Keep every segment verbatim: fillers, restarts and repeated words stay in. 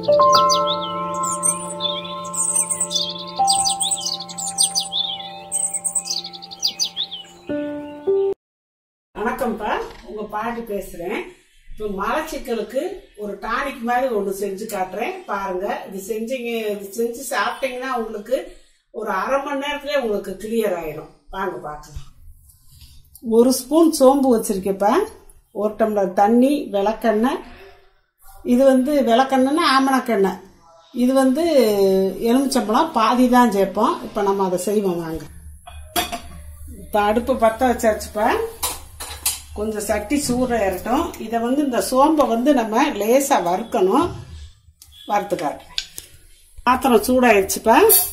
வணக்கம்ப்பா, உங்க பாட்டி பேசுறேன். இப்போ மலச்சிக்கலுக்கு ஒரு டானிக் மாதிரி ஒன்று செஞ்சு காட்டுறேன் பாருங்க. இது செஞ்சீங்க இது செஞ்சு சாப்பிட்டீங்கன்னா உங்களுக்கு ஒரு அரை மணி நேரத்துல உங்களுக்கு கிளியர் ஆயிடும். வாங்க பார்க்கலாம். ஒரு ஸ்பூன் சோம்பு வச்சிருக்கேப்பா, ஒரு டம்ளர் தண்ணி, விளக்கெண்ணெய். இது வந்து விளக்கெண்ணெய்னா ஆமணக்கெண்ணெய். இது வந்து எலுமிச்சம்பழம் பாதி தான் சேர்ப்போம். இப்போ நம்ம அதை செய்வோம் வாங்க. இப்போ அடுப்பு பற்ற வச்சாச்சுப்பா, கொஞ்சம் சட்டி சூட ஏறட்டும். இதை வந்து இந்த சோம்பை வந்து நம்ம லேசாக வறுக்கணும். வறுத்து காட்டுறேன். பாத்திரம் சூடாயிடுச்சுப்பா,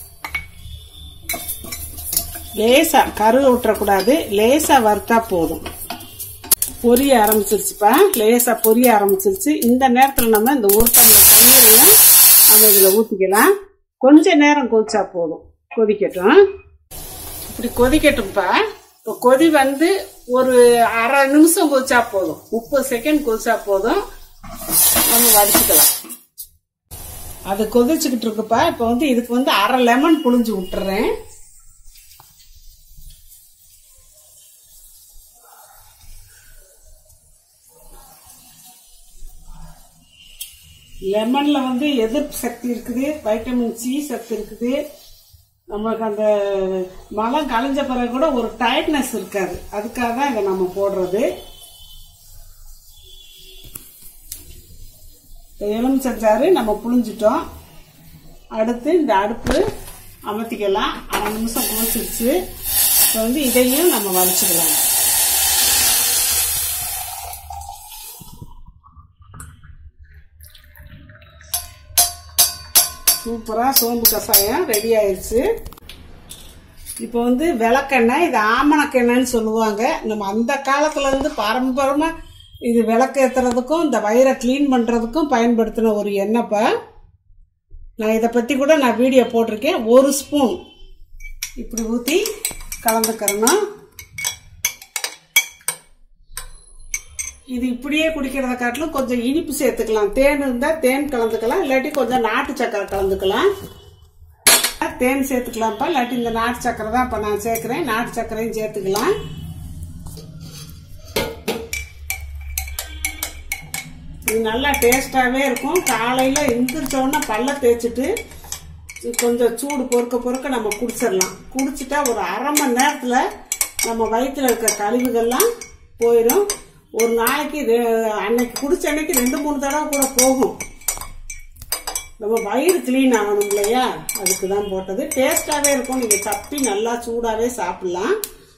லேசா கருக விட்டுறக்கூடாது, லேசா வறுத்தா போதும். பொரிய ஆரம்பிச்சிருச்சுப்பா, லேசா பொரிய ஆரம்பிச்சிருச்சு. இந்த நேரத்தில் நம்ம இந்த ஒரு டம்ளர் தண்ணியையும் நம்ம இதில் ஊற்றிக்கலாம். கொஞ்ச நேரம் கொதிச்சா போதும், கொதிக்கட்டும். இப்படி கொதிக்கட்டும்ப்பா. இப்போ கொதி வந்து ஒரு அரை நிமிஷம் கொதிச்சா போதும், முப்பது செகண்ட் கொதிச்சா போதும். நம்ம வடிச்சுக்கலாம். அது கொதிச்சுக்கிட்டு இருக்குப்பா. இப்போ வந்து இதுக்கு வந்து அரை லெமன் புழிஞ்சு விட்டுறேன். லெமன்ல வந்து எதிர்ப்பு சக்தி இருக்குது, வைட்டமின் சி சக்தி இருக்குது. நமக்கு அந்த மலம் கலைஞ்ச பிறகு கூட ஒரு டயர்ட்னஸ் இருக்காது. அதுக்காக தான் இதை நம்ம போடுறது. எலுமிச்சஞ்சாறு நம்ம புழிஞ்சிட்டோம். அடுத்து இந்த அடுப்பு அமர்த்திக்கலாம். அரை நிமிஷம் கொதிச்சிருச்சு. இப்போ வந்து இதையும் நம்ம வலிச்சுக்கலாம். சூப்பரா சோம்பு கஷாயம் ரெடி ஆயிடுச்சு. இப்போ வந்து விளக்கெண்ணெய், இது ஆமணக்கெண்ணெய்ன்னு சொல்லுவாங்க. நம்ம அந்த காலத்துல இருந்து பாரம்பரியமா இது விளக்கு ஏத்துறதுக்கும் இந்த வயிறை கிளீன் பண்றதுக்கும் பயன்படுத்தின ஒரு எண்ணெய்ப்பா. நான் இதை பத்தி கூட நான் வீடியோ போட்டிருக்கேன். ஒரு ஸ்பூன் இப்படி ஊத்தி கலந்துக்கிறணும். இது இப்படியே குடிக்கிறத காட்டிலும் கொஞ்சம் இனிப்பு சேர்த்துக்கலாம். தேன் இருந்தா தேன் கலந்துக்கலாம், இல்லாட்டி கொஞ்சம் நாட்டு சக்கரை கலந்துக்கலாம். தேன் சேர்த்துக்கலாம்ப்பா, இல்லாட்டி இந்த நாட்டு சக்கரை தான் இப்ப நான் சேர்க்கிறேன். நாட்டு சக்கரையும் சேர்த்துக்கலாம். இது நல்லா டேஸ்டாவே இருக்கும். காலையில எந்திரிச்ச உடனே பல்ல தேய்ச்சிட்டு கொஞ்சம் சூடு பொறுக்க பொறுக்க நம்ம குடிச்சிடலாம். குடிச்சிட்டா ஒரு அரை மணி நேரத்துல நம்ம வயிற்றுல இருக்க கழிவுகள்லாம் போயிடும். ஒரு நாளைக்கு அன்னைக்கு குடிச்ச அன்னைக்கு ரெண்டு மூணு தடவை கூட போகும். நம்ம வயிறு கிளீன் ஆகணும் இல்லையா, அதுக்கு தான் போட்டது. டேஸ்டாவே இருக்கும். நீங்க சப்பி நல்லா சூடாவே சாப்பிடலாம்.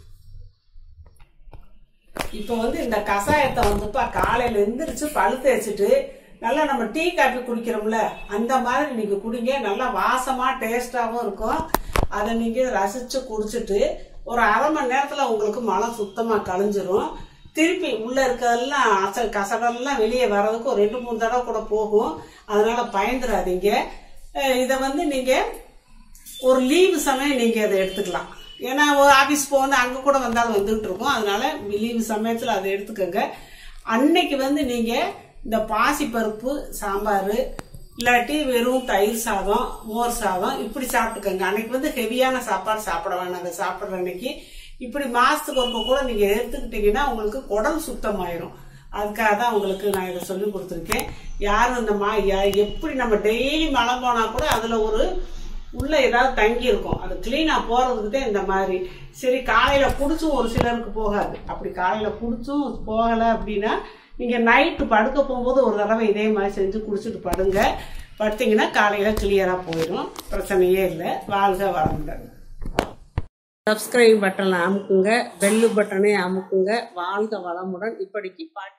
இப்ப வந்து இந்த கஷாயத்தை வந்துப்பா காலையில எந்திரிச்சு பழு தேய்ச்சிட்டு நல்லா நம்ம டீ காப்பி குடிக்கிறோம்ல, அந்த மாதிரி நீங்க குடிங்க. நல்லா வாசமா டேஸ்டாவும் இருக்கும். அதை நீங்க ரசிச்சு குடிச்சிட்டு ஒரு அரை மணி நேரத்துல உங்களுக்கு மலம் சுத்தமா கழிஞ்சிரும். திருப்பி உள்ள இருக்கிறதெல்லாம் அசல் கசடெல்லாம் வெளியே வர்றதுக்கு ஒரு ரெண்டு மூணு தடவை கூட போகும். அதனால பயந்துடாதீங்க. இதை வந்து நீங்க ஒரு லீவு சமயம் நீங்க அதை எடுத்துக்கலாம். ஏன்னா ஒரு ஆபீஸ் போக வந்து அங்க கூட வந்தாலும் வந்துகிட்டு இருக்கும். அதனால லீவு சமயத்துல அதை எடுத்துக்கோங்க. அன்னைக்கு வந்து நீங்க இந்த பாசி பருப்பு சாம்பார், இல்லாட்டி வெறும் தயிர் சாதம், மோர் சாதம் இப்படி சாப்பிட்டுக்கோங்க. அன்னைக்கு வந்து ஹெவியான சாப்பாடு சாப்பிட வேணாம். அதை சாப்பிட்ற அன்னைக்கு இப்படி மாசத்துக்கு ஒருக்க கூட நீங்க எடுத்துக்கிட்டீங்கன்னா உங்களுக்கு குடல் சுத்தமாயிரும். அதுக்காக தான் உங்களுக்கு நான் இதை சொல்லி கொடுத்துருக்கேன். யாரும் இந்த மா எப்படி நம்ம டெய்லி மலம் போனா கூட அதுல ஒரு உள்ள ஏதாவது தங்கி இருக்கும். அது கிளீனா போறதுக்கு தான் இந்த மாதிரி. சரி, காலையில குடிச்சும் ஒரு சிலருக்கு போகாது. அப்படி காலையில குடிச்சும் போகல அப்படின்னா நீங்க நைட்டு படுக்க போகும்போது ஒரு தடவை இதே மாதிரி செஞ்சு குடிச்சிட்டு படுங்க. படுத்தீங்கன்னா காலையில கிளியரா போயிடும். பிரச்சனையே இல்லை. வாழ்க வளமுடன். சப்ஸ்கிரைப் பட்டனை அமுக்குங்க, பெல்லு பட்டனை அமுக்குங்க. வாழ்க வளமுடன். இப்படிக்கு பாட்டு